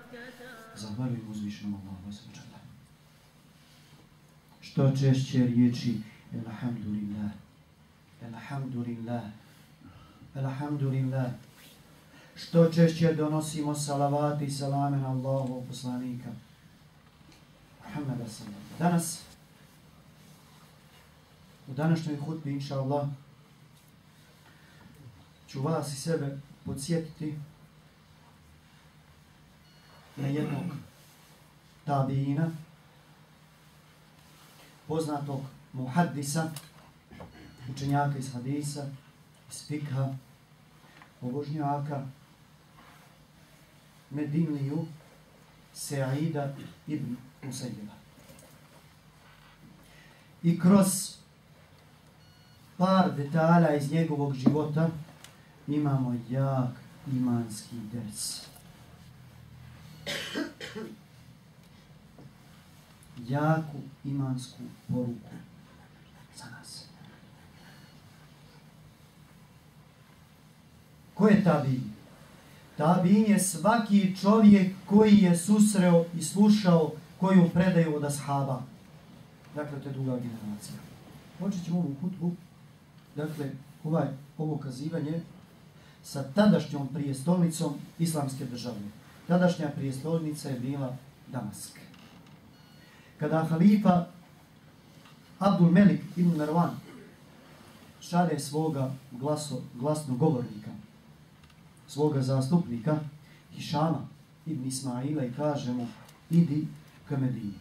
Zahvaljujem uzvišenom Allahu subhanahu. Što češće riječi Elhamdulillah, Elhamdulillah, Elhamdulillah. Što češće donosimo salavati i salame na Allahovog poslanika Muhammeda sallallahu. Danas, u današnjoj hutbi, inša Allah, ću vas i sebe podsjetiti na jednog tabiina, poznatog muhaddisa, učenjaka iz hadisa, iz fikha, pobožnjaka, Medinliju Se'ida ibn Musejjeba. I kroz par detalja iz njegovog života imamo jak imanski ders. Jaku imansku poruku za nas. Ko je tabiin? Tabiin je svaki čovjek koji je susreo i slušao koju predaju od ashaba. Dakle, to je druga generacija. Počet ćemo ovu hutbu, dakle, ovo kazivanje sa tadašnjom prijestolnicom islamske države. Tadašnja prijestolnica je bila Damask. Kada halifa Abdul Melik ibn Marwan šalje svoga glasnogovornika, svoga zastupnika, Hišama ibn Ismaila, i kaže mu: idi ka Medini.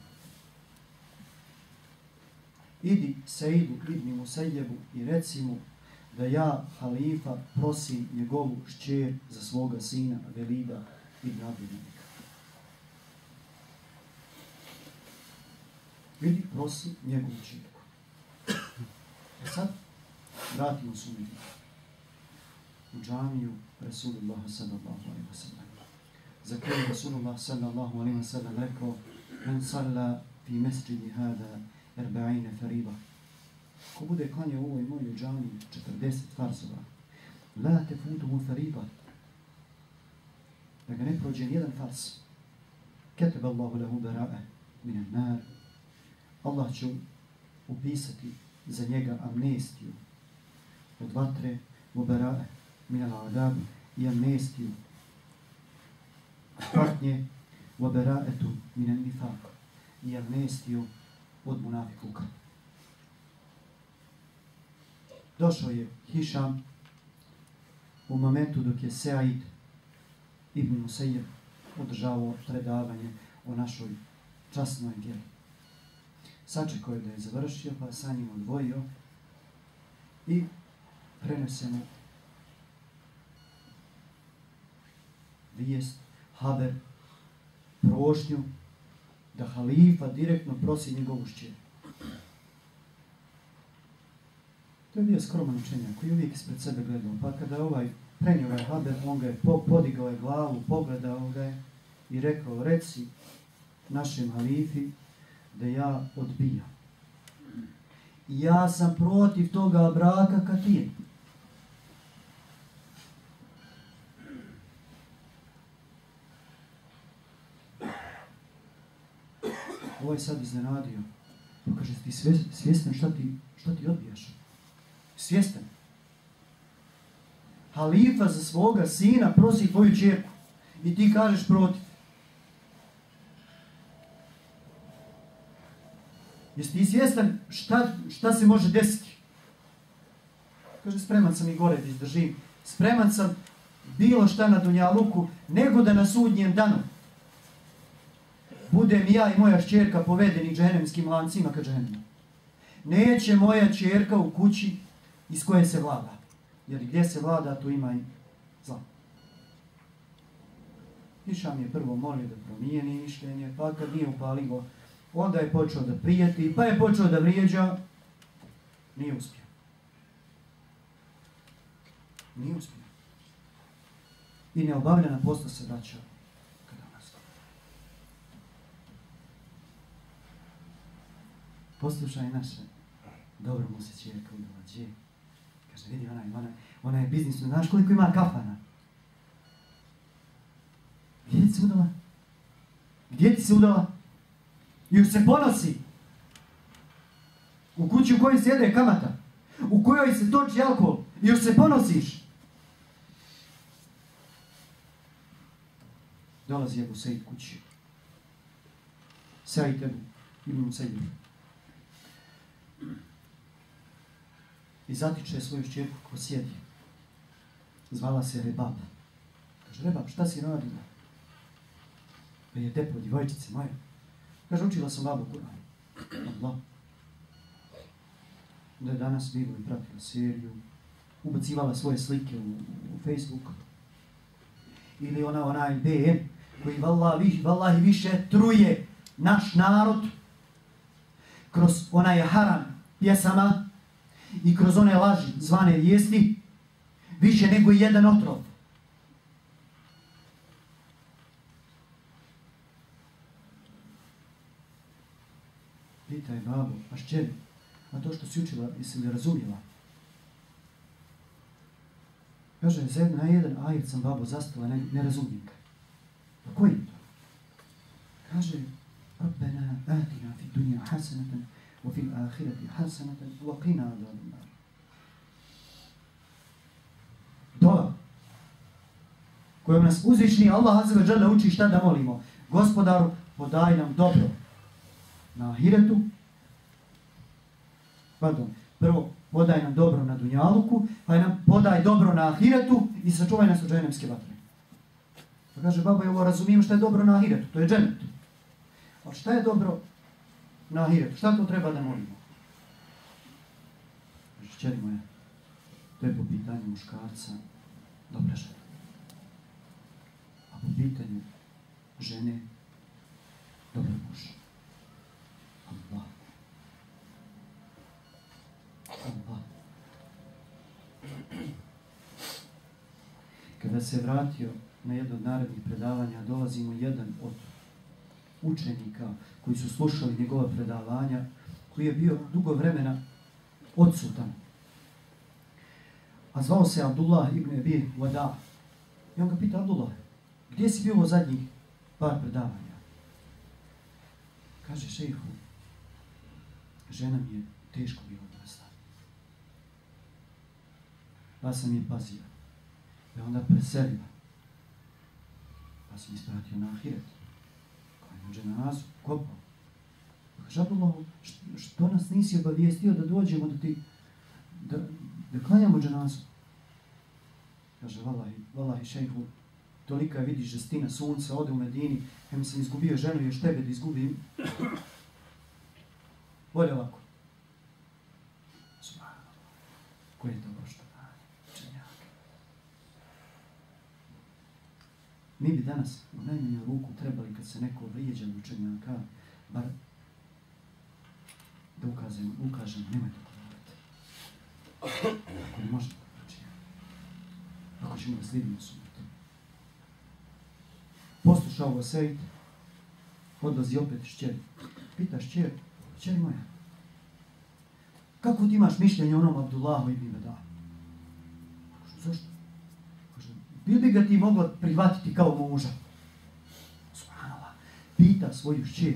Idi Seidu ibn Musejjebu i reci mu da ja, halifa, prosim njegovu šćer za svoga sina Velida ibn Abdul Melika. Idi, prosi njegovu čirku. A sad vratimo se u Medinu. U džamiju Rasulullah sallallahu alaihi wa sallam. Za koju Rasulullah sallallahu alaihi wa sallam rekao: men salla fi mesđidi hada 40 fariba. Ko bude klanjao u ovoj mojoj džamiji 40 farzova, la tefutuhu fariba, da ga ne prođe nijedan farz, ketebe Allahu lehu bera'a minan nar, Allah će upisati za njega amnestiju od vatre, u bera'a minal adabi, i amnestiju patnje, u bera'etu minan nifaq, i amnestiju od munafikuka. Došao je Hišam u momentu dok je Se'id ibn Musejjeb održavao predavanje o našoj časnoj vjeri. Sačekao je da je završio, pa sa njim odvojio i prenese mu vijest, haber, prošnju da halifa direktno prosi njegovu šćer. To je bio skroman učenjak koji uvijek ispred sebe gledao, pa kada je prenio ovaj haber, on ga je podigao je glavu, pogledao ga je i rekao: reci našem halifi da ja odbijam. I ja sam protiv toga braka kad je. Ovo je sad iznenadio. Pa kaže: ti svjestan šta ti odbijaš? Svjestan. Halifa za svoga sina prosi tvoju ćerku i ti kažeš protiv. Jesi ti svjestan šta se može desiti? Kaže: spreman sam i gore da izdržim. Spreman sam bilo šta na dunjaluku, nego da na sudnjem danu budem ja i moja šćerka povedeni džehennemskim lancima ka džehennemu. Neće moja ćerka u kući iz koje se vlada. Jer gdje se vlada, tu ima i zla. Hišam je prvo molio da promijeni mišljenje, pa kad nije upalivo, onda je počeo da prijeti, pa je počeo da vrijeđa. Nije uspio. Nije uspio. I neobavljena posla se vraća kada nastaje. Poslušaj naše. Dobro mu se ćerka udala. Gdje? Kaže: vidi, ona je biznisna. Znaš koliko ima kafana? Gdje se udala? Gdje ti se udala? Još se ponosi. U kući u kojoj se jede kamata. U kojoj se toči alkohol. Još se ponosiš. Dolazi Ebu Sejid kući. Sejid Ebu. Ibn Sejid. I zatiče svoju šćerku ko sjedi. Zvala se Rebab. Kaže, Rebab, šta si radila? Pa je depo, djevojčice moje. Kaže, učila sam babu Kur'an. Allah. Da je danas bilo i pratila seriju. Ubacivala svoje slike u Facebook. Ili onaj BM koji vallahi više truje naš narod kroz onaj haram pjesama i kroz one laži zvane vijesti više nego jedan otrov. Pitaj babu, a šćeri, a to što si učila, jesi li razumjela? Kaže, na jedan ajet sam babo zastala, ne razumijem ga. Pa koji je to? Kaže, Rabbena atina fi dunja hasanatan, wa fil ahirati hasanatan, wa qina adhaban nar. Dova kojom nas uzvišni Allah azza wa dželle uči šta da molimo. Gospodaru, podaj nam dobro na ahiretu. Prvo, podaj nam dobro na dunjaluku, pa nam podaj dobro na ahiretu i sačuvaj nas od džehennemske vatre. Pa kaže, baba, ja ovo razumijem šta je dobro na ahiretu, to je džennet. A šta je dobro na ahiretu? Šta to treba da molimo? Kaže, čeri moja, to je po pitanju muškarca dobra žena. A po pitanju žene dobra muž. Allah. Allah. Kada se vratio na jedno od narednih predavanja, dolazimo jedan od učenika koji su slušali njegova predavanja, koji je bio dugo vremena odsutan. A zvao se Abdullah ibn Abi Wada. I on ga pita, Abdullah, gdje si bio u zadnjih par predavanja? Kaže šejhu, žena mi je teško bilo odrasla. Pa sam je pazio. I onda preselila. Pa sam ispratio na ahiret. Klanjam dženazu, kopao. Kaže, Abdullah, što nas nisi obavijestio da dođemo da klanjamo dženazu? Kaže, vallahi šejhu, tolika vidi žestina sunca, ode u Medini, hem sam izgubio ženu, još tebe da izgubim. Bolje ovako. Subhanallah. Koje je to poštovanje? Učenjaka. Mi bi danas u najmanju ruku trebali, kad se neko vrijeđa od učenjaka, bar da ukažemo, nemoj tako raditi. Ako ne možemo da učenjaka. Ako ćemo da slijedimo sunetu. Poslušao ga Sejid, odlazi opet šćeri. Pita šćer, šćeri moja, kako ti imaš mišljenje o onom Abdullahu ibn Wada? Kaže, zašto? Kaže, bil bi ga ti mogla prihvatiti kao muža? Subhanallah. Pita svoju šćer.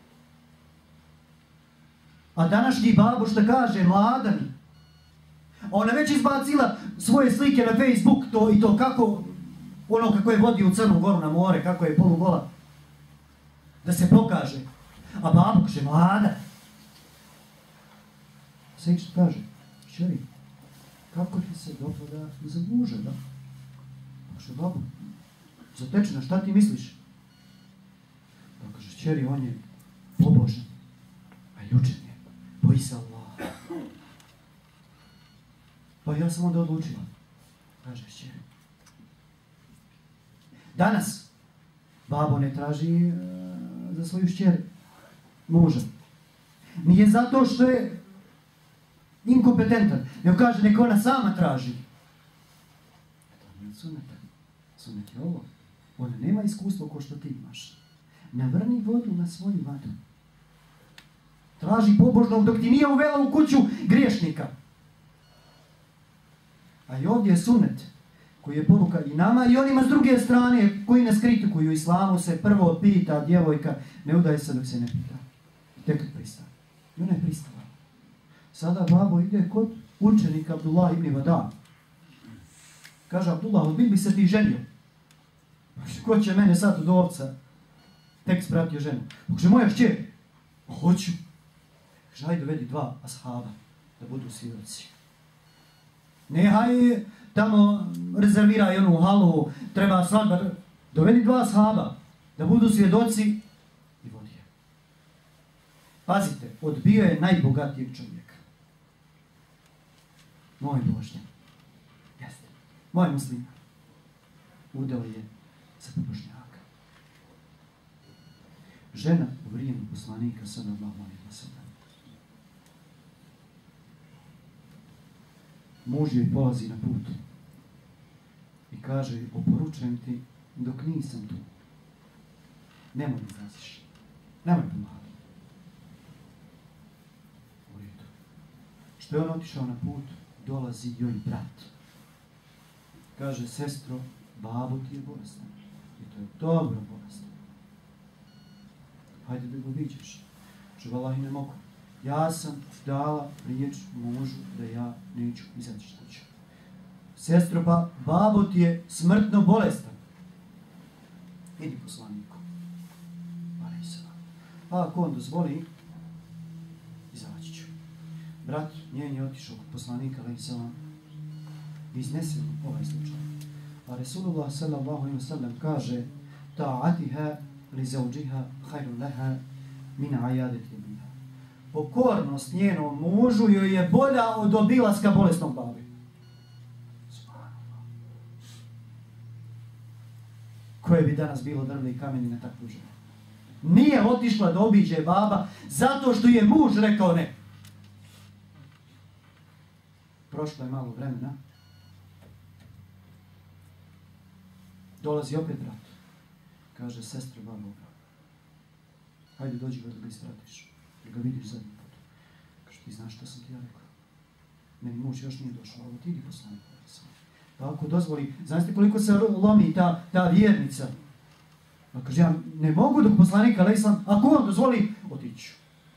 A današnji babo što kaže, mlada mi. Ona već izbacila svoje slike na Facebook, to kako, ono kako je vodio u Crnu Goru na more, kako je polugola. Da se pokaže. A babo kaže, mlada. Sve što kaže, šćeri, kako ti se dopada za muža, da? Kaže, babo, zatečena, šta ti misliš? Pa kaže, šćeri, on je pobožan, a ljučen je, boji se Allah. Pa ja sam onda odlučila, kaže šćeri. Danas babo ne traži za svoju šćer muža. Nije zato što je inkompetentan. Nego kaže, neka ona sama traži. To nije suneta. Sunet je ovo. Ona nema iskustva ko što ti imaš. Navrni vodu na svoju vadu. Traži pobožnog dok ti nije uvela u kuću griješnika. A i ovdje je sunet. koji je poruka i nama i onima s druge strane koji nas kritikuju. U islamu se prvo pita djevojka, ne udaje se dok se ne pita. Tek kad pristane. I ona je pristala. Sada babo ide kod učenika Abdullah ibn Vada. Kaže Abdullah, od bi se ti ženio? Ko će mene sad od ovca? Tek spratio ženu. Kaže, moja šćer. Hoću. Kaže, hajde dovedi 2 ashaba da budu svjedoci. Ne, hajde tamo rezerviraj onu halu, treba svadba. Dovedi 2 ashaba da budu svjedoci i vodi je. Pazite, odbio je najbogatijeg čovjeka. Moj božnjan. Jeste. Moj muslim. Udao je za božnjaka. Žena u vrijeme poslanika sallallahu alejhi ve sellem. Muž joj polazi na put i kaže, oporučujem ti dok nisam tu. Nemoj mi izaziš. Nemoj pomagati. U redu. Što je on otišao na put, dolazi joj brat. Kaže, sestro, babo ti je bolestan. I to je dobro bolestan. Hajde da ga viđeš. Že vallahi ne mogu. Ja sam dala riječ mužu da ja neću izaći iz kuće. Sestro, pa babo ti je smrtno bolestan. Idi poslaniku. Pa ako on dozvoli, izaći ću. Brat njen je otišao kod poslanika, iznese ovaj slučaj. A Resulullah sallallahu alejhi ve sellem kaže, ta'atiha li zawjiha khairun laha min ayadati biha. Pokornost njenom mužu joj je bolja od obilaska bolesnog babi. Subhanallah. Koje bi danas bilo drvlje i kameni na takvu ženu? Nije otišla da obiđe baba zato što je muž rekao ne. Prošlo je malo vremena. Dolazi opet brat. Kaže, sestro, babo, hajde dođi da ga ispratiš. Da ga vidiš zadnji put. Kaže, ti znaš što sam ti ja rekao? Meni muž još nije došao, ali ti idi poslanik. Pa ako dozvoli, znaš koliko se lomi ta vjernica? Pa kaže, ja ne mogu dok poslanika alejselam, ako on dozvoli, otiću.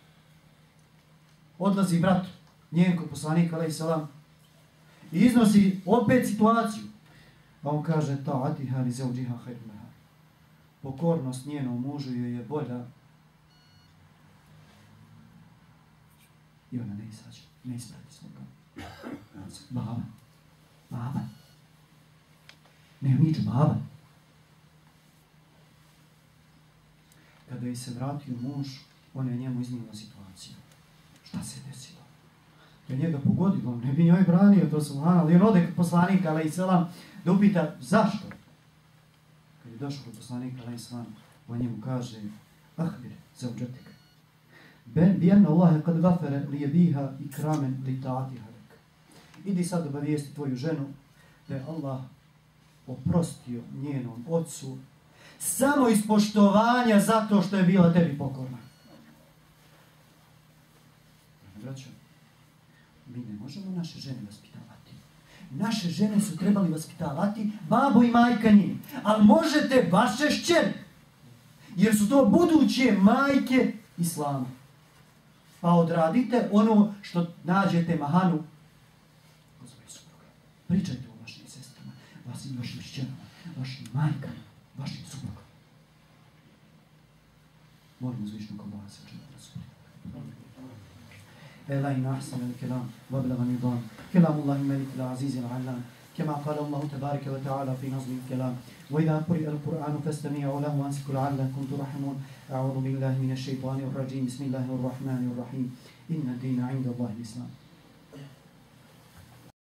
Odlazi brat njen kod poslanika alejselam i iznosi opet situaciju. A on kaže, ta'atiha li zawjiha khairun laha. Pokornost njenom mužu joj je bolja. I ona ne izađe, ne isprati svoga. Baba. Ne, niču baba. Kada je se vratio muž, on je njemu iznijela situaciju. Šta se desilo? To je njega pogodilo, ne bi njoj branio, to su ali on ode kod poslanika, alejselam, da upita zašto. Kad je došao kod poslanika, alejselam, on njemu kaže, ahbir, zawjatik. Bi anna Allahe kad gafere li jebiha i kramen li ta'atiha rek. Idi sad obavijesti tvoju ženu da je Allah oprostio njenom ocu samo iz poštovanja zato što je bila tebi pokorna. Braćo, mi ne možemo naše žene vaspitavati. Naše žene su trebali vaspitavati babo i majka njim. Ali možete vaše šćeri. Jer su to buduće majke islama. Pa odradite ono što nađete mahanu kod svoje supruge. Pričajte o vašim sestrama, vašim šćerama, vašim majkama, vašim suprugama. Molim uzvišnog Allaha se učinu rasuli. لا إن أحسن الكلام وابلغ النظام كلام الله الملك العزيز العلام كما قال الله تبارك وتعالى في نظم الكلام وإذا قرئ القرآن فاستمعوا له وأنصتوا لعلكم ترحمون أعوذ بالله من الشيطان الرجيم بسم الله الرحمن الرحيم إن الدين عند الله الإسلام